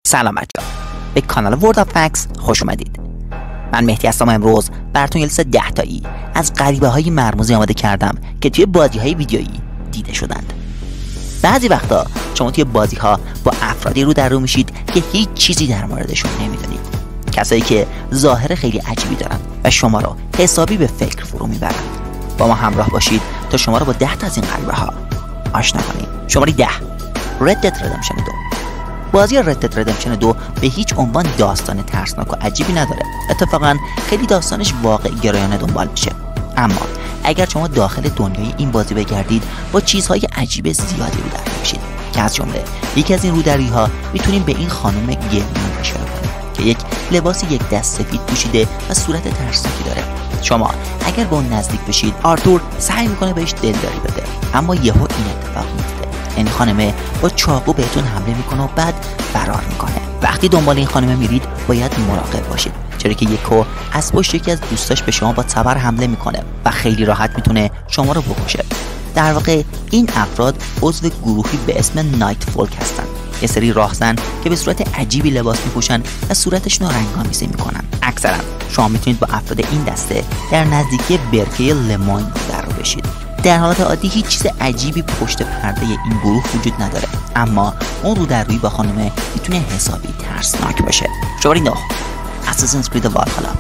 سلام بچه‌ها، به کانال ورد آف فکس خوش اومدید. من مهدی هستم. امروز براتون یه لیست 10 تایی از غریبه‌های مرموزی آماده کردم که توی بازی‌های ویدیویی دیده شدند. بعضی وقتا شما توی بازی‌ها با افرادی رو در رو میشید که هیچ چیزی در موردشون نمیدونید. کسایی که ظاهر خیلی عجیبی دارن و شما رو حسابی به فکر فرو میبرند. با ما همراه باشید تا شما رو با 10 تا از این غریبه‌ها آشنا کنیم. شماره 10، Red Dead Redemption 2. بازی Red Dead Redemption 2 به هیچ عنوان داستان ترسناک و عجیبی نداره. اتفاقا خیلی داستانش واقع گرایانه دنبال میشه. اما اگر شما داخل دنیای این بازی بگردید با چیزهای عجیب زیادی رو در میشید که از جمله یکی از این رودری‌ها میتونیم به این خانم گرمیان اشاره کنیم که یک لباس یک دست سفید پوشیده و صورت ترسناکی داره. شما اگر با اون نزدیک بشید، آرتور سعی میکنه بهش دلداری بده، اما یهو این اتفاق میفته. این خانمه با چاقو بهتون حمله میکنه و بعد فرار میکنه. وقتی دنبال این خانمه میرید باید مراقب باشید، چرا که یکو از پشت یکی از دوستاش به شما با تبر حمله میکنه و خیلی راحت میتونه شما رو بکشه. در واقع این افراد عضو گروهی به اسم نایت فولک هستن، یه سری راهزن که به صورت عجیبی لباس میپوشن و صورتشون رو رنگ‌آمیزی میکنن. اکثرا شما میتونید با افراد این دسته در نزدیکی برکه لموین در رو بشید. در حالت عادی هیچ چیز عجیبی پشت پرده این گروه وجود نداره، اما اون رو در روی با خانمه میتونه حسابی ترسناک باشه. شماره 9، Assassin's Creed Valhalla.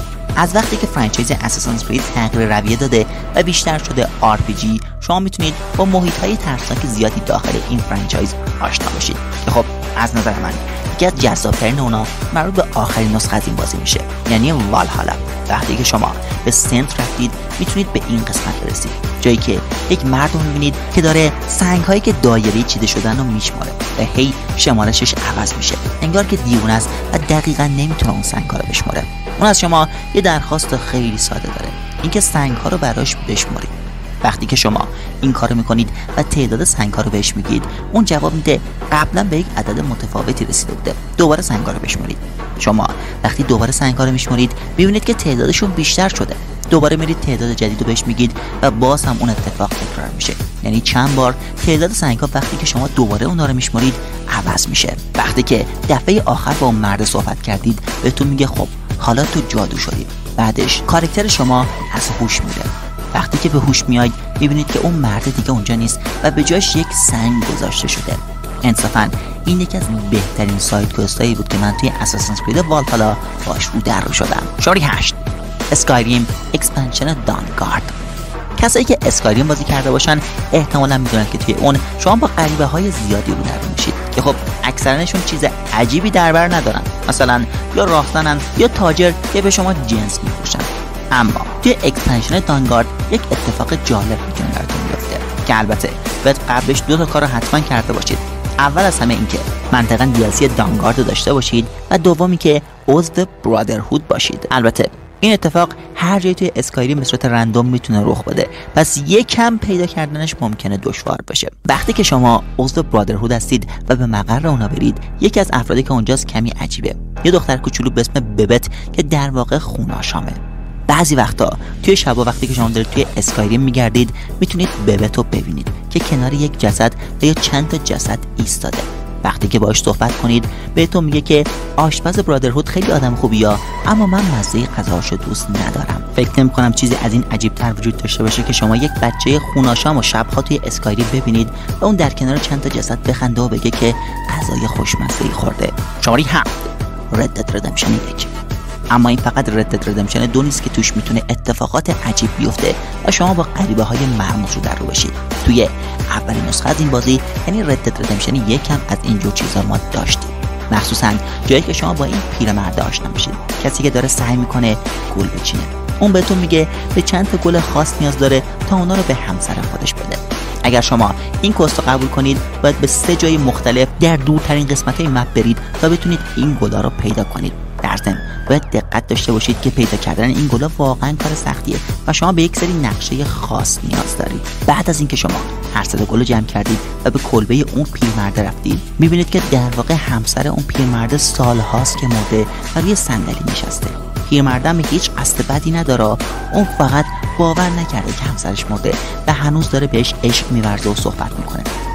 از وقتی که فرانچایز Assassin's Creed تغییر رویه داده و بیشتر شده RPG، شما میتونید با محیط‌های ترسناک زیادی داخل این فرانچایز آشنا بشید که خب از نظر من یکی از جذاب‌ترین اونا مربوط به آخرین نسخه از این بازی میشه، یعنی والهالا. وقتی که شما به سنت رفتید میتونید به این قسمت برسید، جایی که یک مرد رو میبینید که داره سنگ‌هایی که دایره‌ای چیده شدن رو میشماره و هی شمارشش عوض میشه، انگار که دیوونه است و دقیقاً نمیتونه اون سنگ‌ها رو بشماره. اون از شما یه درخواست خیلی ساده داره، اینکه سنگ‌ها رو براش بشمارید. وقتی که شما این کارو میکنید و تعداد سنگ‌ها رو بهش میگید، اون جواب میده قبلا به یک عدد متفاوتی رسیده بوده، دوباره سنگ‌ها رو بشمارید. شما وقتی دوباره سنگ‌ها رو میشمارید میبینید که تعدادشون بیشتر شده، دوباره میرید تعداد جدید رو بهش میگید و باز هم اون اتفاق تکرار میشه. یعنی چند بار تعداد سنگ‌ها وقتی که شما دوباره اونها رو میشمارید عوض میشه. وقتی که دفعه آخر با اون مرد صحبت کردید بهتون میگه خب حالا تو جادو شدی. بعدش کاراکتر شما از هوش میره. وقتی که به هوش میاید میبینید که اون مرد دیگه اونجا نیست و به جاش یک سنگ گذاشته شده. انصافا این یکی از بهترین ساید کوستایی بود که من توی Assassin's Creed Valhalla باش رو در رو شدم. شماره 8، اسکایریم اکسپنشن دانگارد. کسایی که اسکایریم بازی کرده باشن احتمالاً میدونن که توی اون شما با غریبه‌های زیادی رو در رو میشید که خب اکثرانشون چیز عجیبی در بر ندارن، مثلا یا راهزنن یا تاجر که به شما جنس میفروشن. اما توی اکسپنشن دانگارد یک اتفاق جالب میتونه براتون بیفته که البته باید قبلش 2 تا کار رو حتما کرده باشید. اول از همه اینکه منطقاً DLC دانگارد رو داشته باشید و دومی که عضو برادرهود باشید. البته این اتفاق هر جایی توی اسکایریم به صورت رندوم میتونه رخ بده، پس یکم پیدا کردنش ممکنه دشوار بشه. وقتی که شما عضو برادرهود هستید و به مقر اونا برید، یکی از افرادی که اونجاست کمی عجیبه، یه دختر کوچولو به اسم ببت که در واقع خوناشامه. بعضی وقتا توی شبا وقتی که شما دارید توی اسکایریم میگردید میتونید ببت رو ببینید که کنار یک جسد یا چند تا جسد ایستاده. وقتی که باهاش صحبت کنید بهتون میگه که آشپز برادرهود خیلی آدم خوبیه، اما من مزه غذاشو دوست ندارم. فکر نمی‌کنم چیزی از این عجیب‌تر وجود داشته باشه که شما یک بچه خوناشام و شب‌ها توی اسکایریم ببینید و اون در کنار چند تا جسد بخنده و بگه که غذای خوشمزه‌ای خورده. شماره 7، Red Dead Redemption 1. اما این فقط Red Dead Redemption 2 نیست که توش میتونه اتفاقات عجیب بیفته و شما با غریبه‌های مرموز رو در رو بشید. توی اولین نسخه از این بازی یعنی Red Dead Redemption 1 هم از اینجور چیزا ما داشتیم، مخصوصا جایی که شما با این پیرمرد آشنا میشید، کسی که داره سعی میکنه گل بچینه. اون بهتون میگه به چند تا گل خاص نیاز داره تا اونا رو به همسر خودش بده. اگر شما این کوست رو قبول کنید باید به 3 جای مختلف در دورترین قسمت‌های مپ برید تا بتونید این گلا رو پیدا کنید. در ضمن باید دقت داشته باشید که پیدا کردن این گلا واقعا کار سختیه و شما به یک سری نقشه خاص نیاز دارید. بعد از اینکه شما هر 3 گل جمع کردید و به کلبه اون پیرمرد رفتید، میبینید که در واقع همسر اون پیرمرد سالهاست که مرده و روی صندلی نشسته. پیرمردم هیچ قصد بدی نداره، اون فقط باور نکرده که همسرش مرده و هنوز داره بهش عشق می‌ورزه و صحبت میکنه.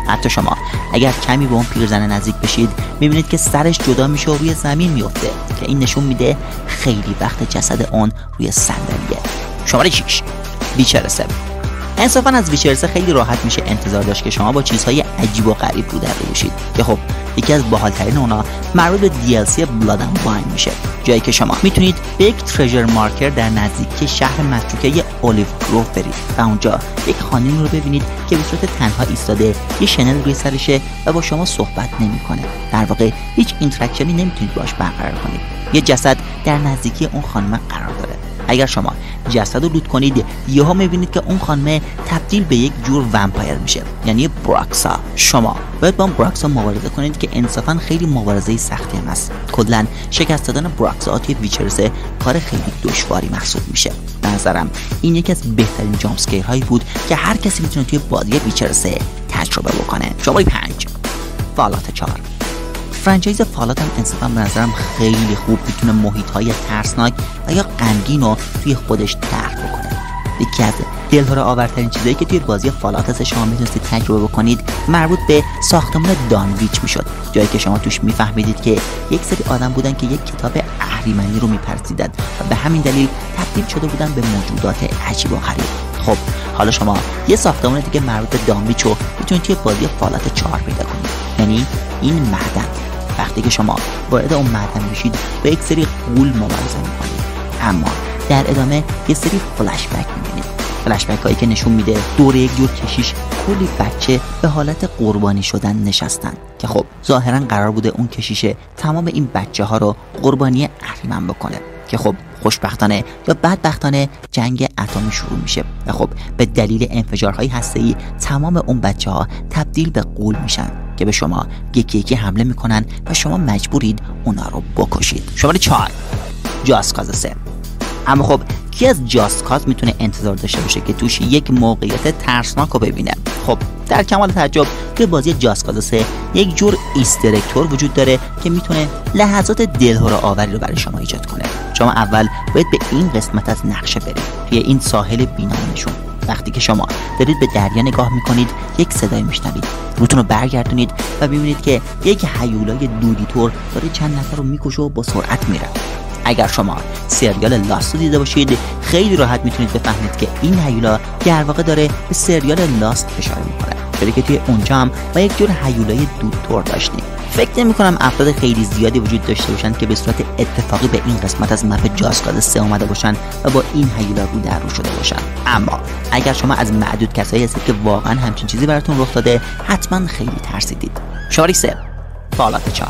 حتی شما اگر کمی به اون پیرزن نزدیک بشید میبینید که سرش جدا میشه و روی زمین میفته که این نشون میده خیلی وقت جسد اون روی صندلیه. شماره 6 ویچر 7. انصافا از ویچر 3 خیلی راحت میشه انتظار داشت که شما با چیزهای عجیب و غریب رو در رو بشید که خب یکی از باحالترین اونا مربوط به DLC بلاد اند واین میشه، جایی که شما میتونید به یک تریژر مارکر در نزدیکی شهر متروکه اولیو گروو برید و اونجا یک خانمی رو ببینید که به صورت تنها ایستاده، یه شنل روی سرشه و با شما صحبت نمیکنه. در واقع هیچ اینتراکشنی نمیتونید باهاش برقرار کنید. یه جسد در نزدیکی اون خانم قرار داره. اگر شما جسد رو لوت کنید یهو میبینید که اون خانمه تبدیل به یک جور ومپایر میشه، یعنی براکسا. شما باید با اون براکسا مبارزه کنید که انصافا خیلی مبارزه سختی هم است. کلا شکست دادن براکسا توی ویچر 3 کار خیلی دشواری محسوب میشه. به نظرم این یکی از بهترین جامپ اسکیر هایی بود که هر کسی میتونه توی بازی ویچر 3 تجربه بکنه. شماره 5 فالات 4. فرانچایز فالات هم انصافا به نظرم خیلی خوب میتونه محیط‌های ترسناک و یا غمگین رو توی خودش درک بکنه. یکی از دلهره آورترین چیزایی که توی بازی فالات هست شما میتونستید تجربه بکنید مربوط به ساختمان دانویچ میشد، جایی که شما توش میفهمیدید که یک سری آدم بودن که یک کتاب اهریمنی رو میپرسیدن و به همین دلیل تبدیل شده بودن به موجودات عجیب و غریب. خب حالا شما یه ساختمان دیگه مربوط به دانویچ رو میتونید توی بازی فالات 4 پیدا کنید، یعنی این معدن. وقتی که شما وارد اون معدن بشید با یک سری غول مبارزه میکنید، اما در ادامه یه سری فلش بک میبینید، فلش بک هایی که نشون میده دور یک جور کشیش کلی بچه به حالت قربانی شدن نشستن که خب ظاهرا قرار بوده اون کشیشه تمام این بچه ها رو قربانی اهریمن بکنه که خب خوشبختانه یا بدبختانه جنگ اتمی شروع میشه و خب به دلیل انفجارهای هسته‌ای تمام اون بچه ها تبدیل به غول میشن که به شما یکی یکی حمله میکنن و شما مجبورید اونا رو بکشید. شماره 4 جاست کاز 3. اما خب کی از جاست کاز میتونه انتظار داشته باشه که توش یک موقعیت ترسناک رو ببینه؟ خب در کمال تعجب که بازی جاست کاز 3 یک جور ایستر اگ وجود داره که میتونه لحظات دلهره آوری رو برای شما ایجاد کنه. شما اول باید به این قسمت از نقشه برید، توی این ساحل بی‌نامشون. وقتی که شما دارید به دریا نگاه میکنید یک صدای میشنوید، روتون رو برگردونید و ببینید که یک هیولای دودی‌طور داره چند نفر رو میکشه و با سرعت میره. اگر شما سریال لاست رو دیده باشید خیلی راحت میتونید بفهمید که این هیولا در واقع داره به سریال لاست اشاره میکنه، چون که توی اونجا هم با یک جور هیولای دودتور داشتیم. فکر نمی‌کنم افراد خیلی زیادی وجود داشته باشن که به صورت اتفاقی به این قسمت از مپ جاست کاز 3 اومده باشن و با این هیولا رو در رو شده باشن. اما اگر شما از معدود کسایی هستید که واقعا همچین چیزی براتون رخ داده حتما خیلی ترسیدید. شماره 3 فالات 4.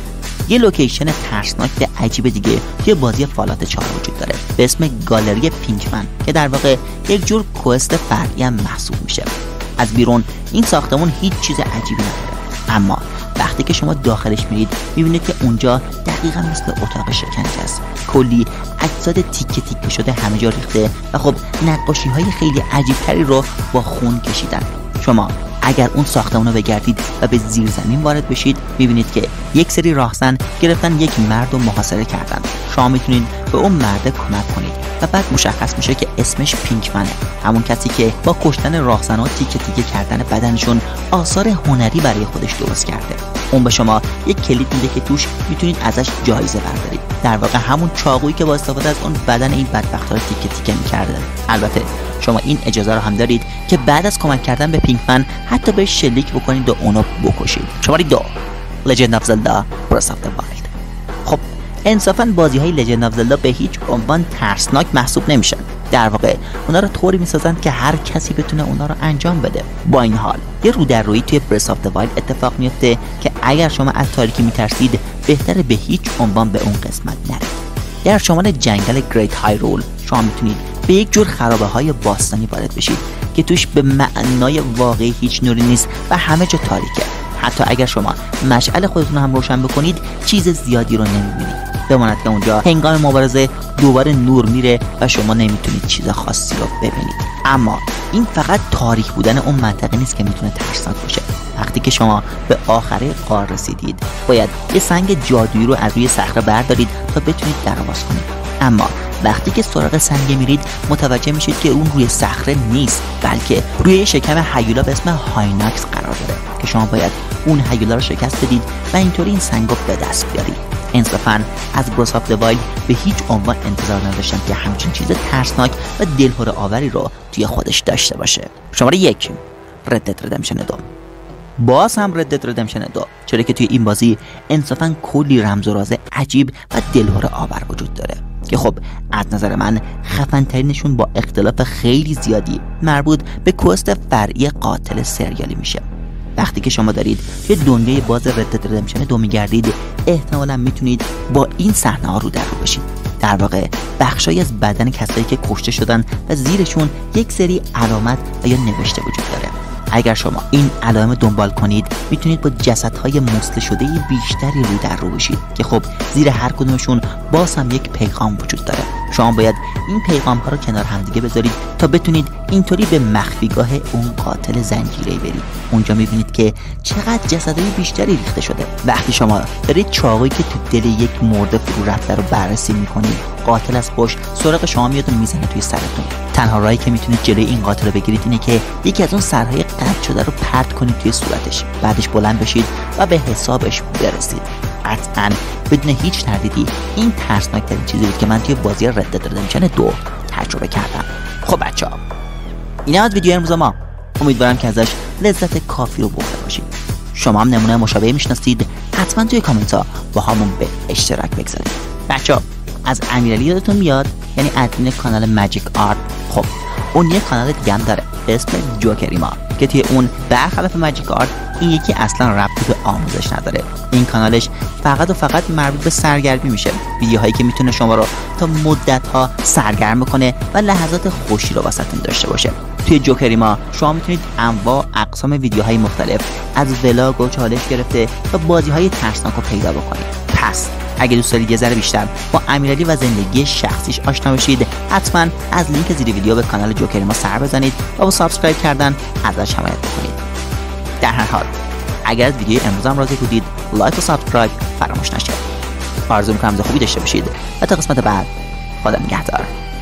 یه لوکیشن ترسناک عجیب دیگه توی بازی فالات 4 وجود داره به اسم گالری پینکمن که در واقع یک جور کوست فرعی هم محسوب میشه. از بیرون این ساختمون هیچ چیز عجیبی نداره، اما وقتی که شما داخلش میرید میبینید که اونجا دقیقا مثل اتاق شکنجه است. کلی اجساد تیکه تیکه شده همه جا ریخته و خب نقاشی های خیلی عجیب تری رو با خون کشیدن. شما اگر اون ساختمون رو بگردید و به زیر زمین وارد بشید میبینید که یک سری راهزن گرفتن یک مرد رو محاصره کردن. شما میتونید به اون مرد کمک کنید و بعد مشخص میشه که اسمش پینکمنه، همون کسی که با کشتن راهزن و تیکه تیکه کردن بدنشون آثار هنری برای خودش درست کرده. اون به شما یک کلید میده که توش میتونید ازش جایزه بردارید، در واقع همون چاقویی که با استفاده از اون بدن این بدبختا رو تیکه تیکه میکرده. البته شما این اجازه رو هم دارید که بعد از کمک کردن به پینکمن حتی بهش شلیک بکنید و اونو بکشید. شماره 2 لژند آف زلدا برث آف وایلد. خب انصافا بازی های لژند آف زلدا به هیچ عنوان ترسناک محسوب نمیشن، در واقع اونا رو طوری میسازن که هر کسی بتونه اونا رو انجام بده. با این حال یه رودررویی توی برث آف وایلد اتفاق میفته که اگر شما از تاریکی میترسید بهتره به هیچ عنوان به اون قسمت نرید. در شمال جنگل گریت هایرول شما میتونید به یک جور خرابه های باستانی وارد بشید که توش به معنای واقعی هیچ نوری نیست و همه جا تاریکه. حتی اگر شما مشعل خودتون هم روشن بکنید چیز زیادی رو نمیبینید، بماند که اونجا هنگام مبارزه دوباره نور میره و شما نمیتونید چیز خاصی رو ببینید. اما این فقط تاریک بودن اون منطقه نیست که میتونه ترسناک باشه. وقتی که شما به آخره غار رسیدید باید یه سنگ جادویی رو از روی صخره بردارید تا بتونید درآواز کنید، اما وقتی که سراغ سنگ میرید متوجه میشید که اون روی صخره نیست، بلکه روی شکم هیولا به اسم هایناکس قرار داره که شما باید اون هیولا رو شکست بدید و اینطوری این سنگ رو به دست بیارید. انصافاً از بروس آف د وایلد به هیچ عنوان انتظار نداشتم که همچین چیز ترسناک و دلهره آوری رو توی خودش داشته باشه. شماره 1 رد دد ردمپشن 2. باز هم رد دد ردمپشن 2، چرا که توی این بازی انصافاً کلی رمز و راز عجیب و دلهره آور وجود داره که خب از نظر من خفن ترینشون با اختلاف خیلی زیادی مربوط به کوست فرعی قاتل سریالی میشه. وقتی که شما دارید توی دنیای باز رد دد ردمپشن 2 میگردید، احتمالاً میتونید با این صحنه ها رو در رو بشید. در واقع بخشایی از بدن کسایی که کشته شدن و زیرشون یک سری علامت و یا نوشته وجود داره. اگر شما این علائم دنبال کنید، میتونید با جسدهای مسله شده بیشتری رو در رو بشید که خب زیر هر کدومشون باز هم یک پیغام وجود داره. شما باید این پیغام ها رو کنار همدیگه بذارید تا بتونید اینطوری به مخفیگاه اون قاتل زنجیره‌ای برید. اونجا میبینید که چقدر جسدهای بیشتری ریخته شده. وقتی شما دارید چاقویی که تو دل یک مرده فرو رفته رو بررسی میکنید، قاتل از پشت سراغ شما میاد و میزنه توی سرتون. تنها راهی که میتونید جلوی این قاتل رو بگیرید اینه که یکی از اون سرهای قطع شده رو پرت کنید توی صورتش، بعدش بلند بشید و به حسابش برسید. قطعاً بدون هیچ تردیدی این ترسناکترین چیزی بود که من توی بازی رد دد ردمپشن 2 تجربه کردم. خب بچه‌ها، این از ویدیو امروز ما. امیدوارم که ازش لذت کافی رو برده باشید. شما هم نمونه مشابه میشناسید، حتما توی کامنت ها با همون به اشتراک بگذارید. بچه‌ها، از امیرعلی یادتون میاد، یعنی ادمین کانال ماجیک آرت. خب اون یه کانال دیگه هم داره به اسم جوکریما که توی اون برخلاف ماجیک آرت این یکی اصلا ربطی به آموزش نداره. این کانالش فقط و فقط مربوط به سرگرمی میشه، ویدیوهایی که میتونه شما رو تا مدت‌ها سرگرم کنه و لحظات خوشی رو واسهتون داشته باشه. توی جوکریما شما میتونید انواع اقسام ویدیوهای مختلف از ولاگ و چالش گرفته تا بازی‌های ترسناک رو پیدا بکنید. پس اگه دوست دارید یه ذره بیشتر با امیرعلی و زندگی شخصیش آشنا بشید، حتما از لینک زیر ویدیو به کانال جوکریما سر بزنید و با سابسکرایب کردن ازش حمایت کنید. در هر حال اگر از ویدیو امروز هم راضی بودید، لایک و سابسکرایب فراموش نشه. آرزو می‌کنم خوبی داشته باشید و تا قسمت بعد خدا نگهدار.